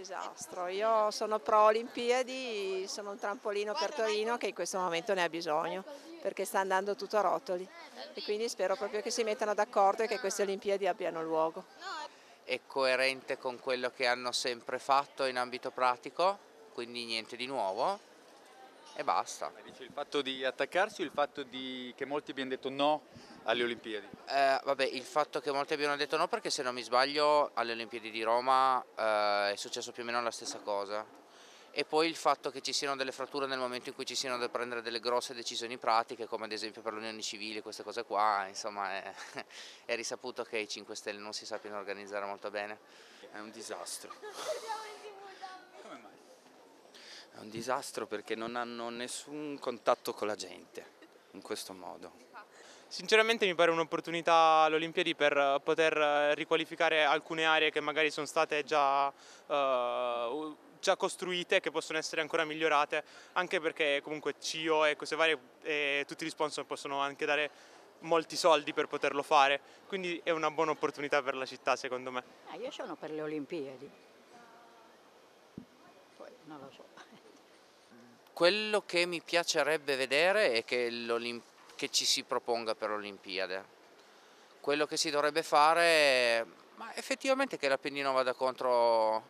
disastro. Io sono pro Olimpiadi, sono un trampolino per Torino che in questo momento ne ha bisogno, perché sta andando tutto a rotoli e quindi spero proprio che si mettano d'accordo e che queste Olimpiadi abbiano luogo. È coerente con quello che hanno sempre fatto in ambito pratico, quindi niente di nuovo e basta. Dice il fatto di attaccarsi o il fatto che molti abbiano detto no alle Olimpiadi? Vabbè, il fatto che molti abbiano detto no, perché se non mi sbaglio alle Olimpiadi di Roma è successo più o meno la stessa cosa. E poi il fatto che ci siano delle fratture nel momento in cui ci siano da prendere delle grosse decisioni pratiche, come ad esempio per le unioni civili, queste cose qua, insomma è risaputo che i 5 Stelle non si sappiano organizzare molto bene. È un disastro. Come mai? È un disastro perché non hanno nessun contatto con la gente in questo modo. Sinceramente mi pare un'opportunità alle Olimpiadi per poter riqualificare alcune aree che magari sono state già costruite, che possono essere ancora migliorate, anche perché comunque CIO e cose varie e tutti gli sponsor possono anche dare molti soldi per poterlo fare, quindi è una buona opportunità per la città secondo me. Io sono per le Olimpiadi, poi non lo so. Quello che mi piacerebbe vedere è che ci si proponga per l'Olimpiade. Quello che si dovrebbe fare, ma effettivamente che l'Appennino vada contro,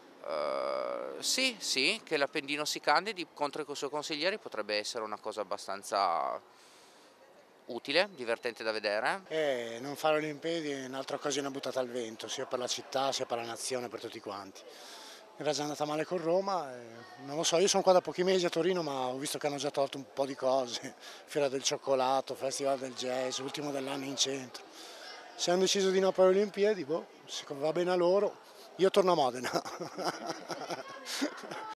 sì, che l'Appennino si candidi contro i suoi consiglieri potrebbe essere una cosa abbastanza utile, divertente da vedere. Non fare Olimpiadi è un'altra occasione buttata al vento, sia per la città, sia per la nazione, per tutti quanti. Era già andata male con Roma, non lo so, io sono qua da pochi mesi a Torino ma ho visto che hanno già tolto un po' di cose, Fiera del Cioccolato, Festival del Jazz, ultimo dell'anno in centro. Se hanno deciso di no per le Olimpiadi, boh, va bene a loro, io torno a Modena.